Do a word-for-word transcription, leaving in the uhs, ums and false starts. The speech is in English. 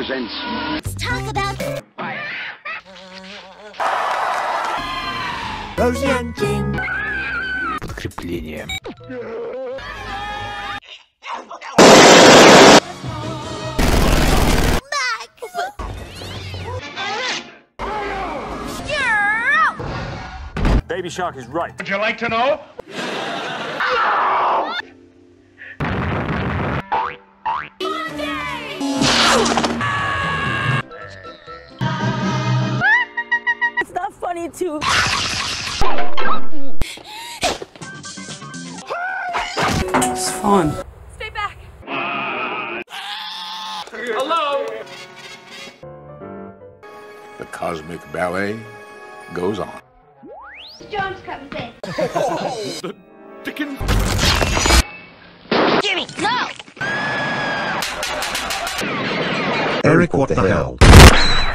presents... Let's talk about... Rosie and Jim. Подкрепление. Baby Shark is right. Would you like to know? It's not funny too. It's fun. Stay back. Hello? The cosmic ballet goes on. Jones comes in. Oh, the Dickens. Jimmy, no! Eric, what the hell?